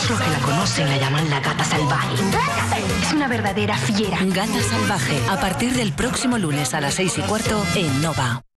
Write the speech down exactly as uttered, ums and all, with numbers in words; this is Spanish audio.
Todos los que la conocen la llaman la gata salvaje. Es una verdadera fiera. Gata salvaje, a partir del próximo lunes a las seis y cuarto en Nova.